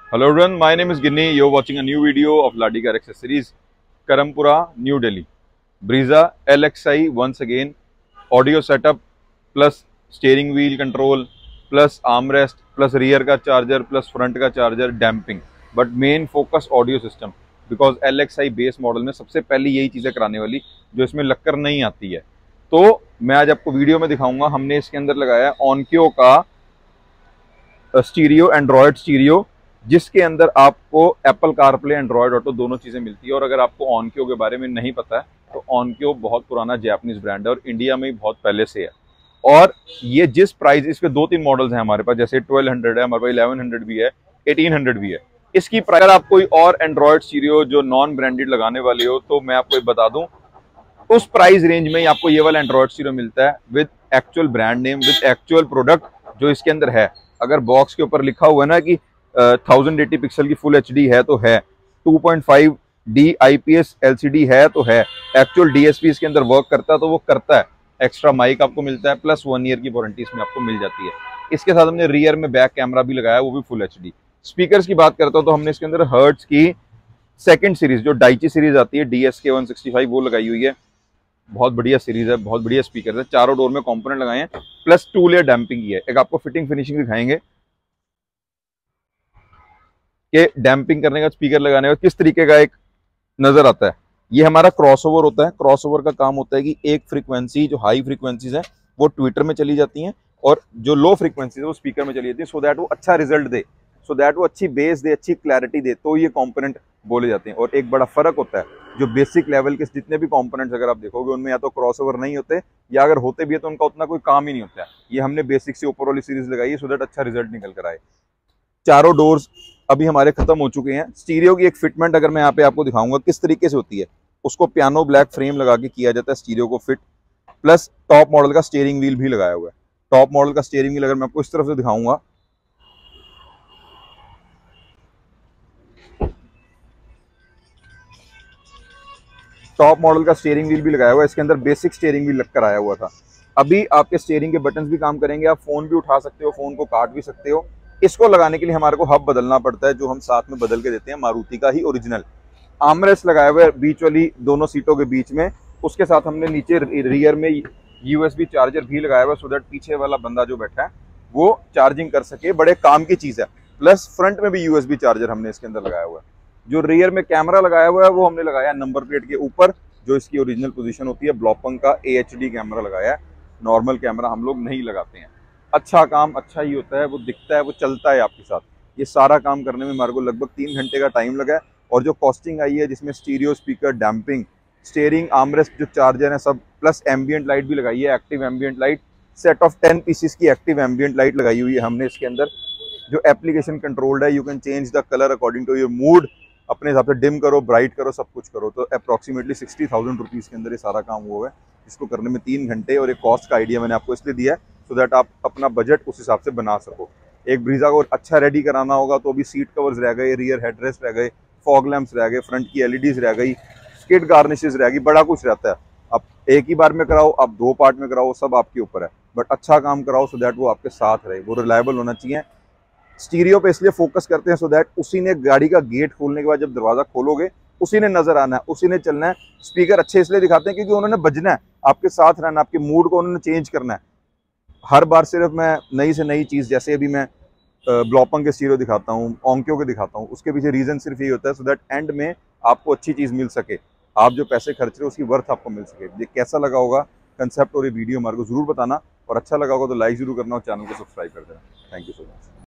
Hello everyone, my name is Ginny. You're watching a new video of Ladi Car Accessories, Karampura, New Delhi. Brezza LXI once again, audio setup plus steering wheel control plus armrest plus rear का charger plus front का charger damping, but main focus audio system because LXI base model में सबसे पहले यही चीज़ें कराने वाली जो इसमें लक्कर नहीं आती है। तो मैं आज आपको वीडियो में दिखाऊंगा। हमने इसके अंदर लगाया है ऑनक्यो का स्टीरियो, एंड्रॉयड स्टीरियो, जिसके अंदर आपको एप्पल कारप्ले, एंड्रॉयड ऑटो दोनों चीज़ें मिलती है। और अगर आपको ऑनक्यो के बारे में नहीं पता है तो ऑनक्यो बहुत पुराना जापानीज ब्रांड है और इंडिया में भी बहुत पहले से है। और ये जिस प्राइस, इसके 2-3 मॉडल्स हैं हमारे पास, जैसे 1200 है हमारे पास, 1100 भी है, 1800 भी है। इसकी प्राइस, अगर आप कोई और एंड्रॉयड स्टीरियो जो नॉन ब्रांडेड लगाने वाले हो तो मैं आपको एक बता दूं, उस प्राइस रेंज में ही आपको ये वाला एंड्रॉयड स्टीरियो मिलता है with actual brand name, with actual product जो इसके अंदर है। अगर बॉक्स के ऊपर लिखा हुआ है ना कि 1080 पिक्सल की फुल एचडी है तो है, 2.5D IPS LCD है तो है, एक्चुअल DSP इसके अंदर वर्क करता है तो वो करता है। एक्स्ट्रा माइक आपको मिलता है प्लस 1 ईयर की वारंटी इसमें आपको मिल जाती है। इसके साथ हमने रियर में बैक कैमरा भी लगाया, वो भी फुल एचडी। स्पीकर्स की बात करता हूँ तो हमने इसके अंदर हर्ट्ज की सेकंड सीरीज, जो डाइची सीरीज आती है DSK 165, वो लगाई हुई है। बहुत बढ़िया सीरीज है, बहुत बढ़िया स्पीकर है। चारों डोर में कंपोनेंट लगाए हैं प्लस 2 लेयर डैम्पिंग की है। एक आपको फिटिंग फिनिशिंग दिखाएंगे कि डैम्पिंग करने का, स्पीकर लगाने का किस तरीके का एक नजर आता है। ये हमारा क्रॉसओवर होता है। क्रॉसओवर का काम होता है कि एक फ्रीक्वेंसी, जो हाई फ्रीक्वेंसीज है वो ट्विटर में चली जाती हैं और जो लो फ्रीक्वेंसीज है वो स्पीकर में चली जाती है, सो दैट वो अच्छा रिजल्ट दे, सो दैट वो अच्छी बेस दे, अच्छी क्लैरिटी दे, तो ये कंपोनेंट बोले जाते हैं। और एक बड़ा फर्क होता है, जो बेसिक लेवल के जितने भी कंपोनेंट्स अगर आप देखोगे उनमें या तो क्रॉसओवर नहीं होते, या अगर होते भी है तो उनका उतना कोई काम ही नहीं होता है। ये हमने बेसिक से ऊपर वाली सीरीज लगाई है सो दैट अच्छा रिजल्ट निकल कर आए। चारों डोर्स अभी हमारे खत्म हो चुके हैं। स्टीरियो की एक फिटमेंट अगर मैं यहाँ पे आपको दिखाऊंगा किस तरीके से होती है, उसको पियानो ब्लैक फ्रेम लगा के किया जाता है स्टीरियो को फिट, प्लस टॉप मॉडल का स्टीयरिंग व्हील भी लगाया हुआ है। टॉप मॉडल का स्टीयरिंग व्हील अगर मैं आपको इस तरफ से दिखाऊंगा, टॉप मॉडल का स्टीयरिंग व्हील भी लगाया हुआ है। इसके अंदर बेसिक स्टीयरिंग व्हील लगकर आया हुआ था। अभी आपके स्टीयरिंग के बटन्स भी काम करेंगे, आप फोन भी उठा सकते हो, फोन को काट भी सकते हो। इसको लगाने के लिए हमारे को हब बदलना पड़ता है, जो हम साथ में बदल के देते हैं, मारुति का ही ओरिजिनल। आर्मरेस्ट लगाया हुआ है बीच वाली दोनों सीटों के बीच में। उसके साथ हमने नीचे रियर में USB चार्जर भी लगाया हुआ है, सो दैट पीछे वाला बंदा जो बैठा है वो चार्जिंग कर सके। बड़े काम की चीज़ है। प्लस फ्रंट में भी USB चार्जर हमने इसके अंदर लगाया हुआ है। जो रियर में कैमरा लगाया हुआ है वो हमने लगाया नंबर प्लेट के ऊपर, जो इसकी ओरिजिनल पोजीशन होती है। ब्लॉपंग का AHD कैमरा लगाया है, नॉर्मल कैमरा हम लोग नहीं लगाते हैं। अच्छा काम अच्छा ही होता है, वो दिखता है, वो चलता है आपके साथ। ये सारा काम करने में हमारे को लगभग 3 घंटे का टाइम लगा है। और जो कॉस्टिंग आई है, जिसमें stereo, speaker, damping, steering, armrest, जो चार्जर है सब, प्लस एम्बियंट लाइट भी लगाई है, active ambient light, set of 10 pieces की एक्टिव एम्बियंट लाइट लगाई हुई है हमने इसके अंदर, जो एप्लीकेशन कंट्रोल्ड है। You can change the colour according to your mood, अपने हिसाब से डिम करो, ब्राइट करो, सब कुछ करो। तो अप्रॉक्सीमेटली 60,000 रुपीज़ के अंदर ये सारा काम हुआ है, जिसको करने में 3 घंटे। और एक कॉस्ट का आइडिया मैंने आपको इसलिए दिया है सो दैट आप अपना बजट उस हिसाब से बना सको। एक ब्रीजा को अच्छा रेडी कराना होगा तो अभी सीट कवर्स रह गए, रियर हेडरेस्ट रह गए, फॉग लैंप्स रह गए, फ्रंट की LEDs रह गई, स्किड गार्निशेस रह गई, बड़ा कुछ रहता है। आप एक ही बार में कराओ, आप 2 पार्ट में कराओ, सब आपके ऊपर है। बट अच्छा काम कराओ सो दैट वो आपके साथ रहे, वो रिलायबल होना चाहिए। स्टीरियो पे इसलिए फोकस करते हैं सो दैट उसी ने गाड़ी का गेट खोलने के बाद जब दरवाजा खोलोगे उसी ने नजर आना है, उसी ने चलना है। स्पीकर अच्छे इसलिए दिखाते हैं क्योंकि उन्होंने बजना है, आपके साथ रहना, आपके मूड को उन्होंने चेंज करना है। हर बार सिर्फ मैं नई से नई चीज़, जैसे अभी मैं ब्लॉपंग के स्टीरियो दिखाता हूँ, ऑनक्यो के दिखाता हूँ, उसके पीछे रीज़न सिर्फ यही होता है सो दैट एंड में आपको अच्छी चीज़ मिल सके, आप जो पैसे खर्च रहे हो उसकी वर्थ आपको मिल सके। ये कैसा लगा होगा कंसेप्ट और ये वीडियो हमारे को जरूर बताना, और अच्छा लगा होगा तो लाइक जरूर करना और चैनल को सब्सक्राइब कर देना। Thank you so much.